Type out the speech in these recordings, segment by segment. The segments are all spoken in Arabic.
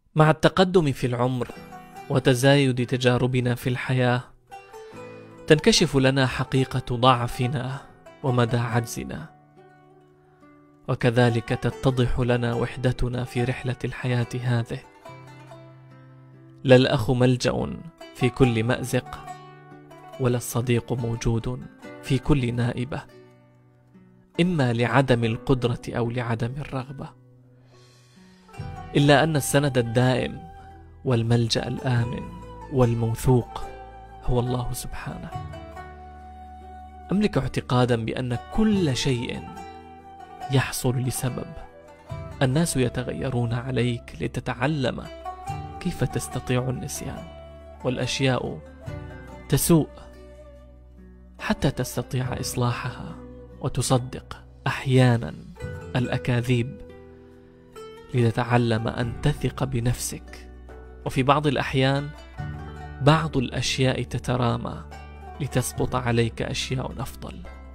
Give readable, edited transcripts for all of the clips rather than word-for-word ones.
مع التقدم في العمر وتزايد تجاربنا في الحياة تنكشف لنا حقيقة ضعفنا ومدى عجزنا، وكذلك تتضح لنا وحدتنا في رحلة الحياة هذه. لا الأخ ملجأ في كل مأزق، ولا الصديق موجود في كل نائبة، إما لعدم القدرة أو لعدم الرغبة، إلا أن السند الدائم والملجأ الآمن والموثوق هو الله سبحانه. أملك اعتقادا بأن كل شيء يحصل لسبب. الناس يتغيرون عليك لتتعلم كيف تستطيع النسيان، والأشياء تسوء حتى تستطيع إصلاحها وتصدق أحيانا الأكاذيب لتتعلم أن تثق بنفسك. وفي بعض الأحيان بعض الأشياء تترامى لتسقط عليك أشياء أفضل.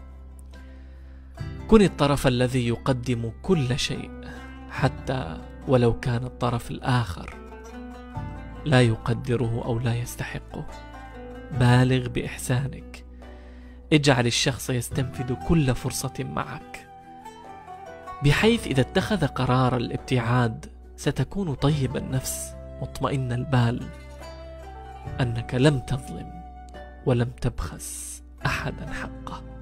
كن الطرف الذي يقدم كل شيء، حتى ولو كان الطرف الآخر لا يقدره أو لا يستحقه. بالغ بإحسانك، اجعل الشخص يستنفذ كل فرصة معك، بحيث إذا اتخذ قرار الابتعاد ستكون طيب النفس مطمئن البال أنك لم تظلم ولم تبخس أحدا حقه.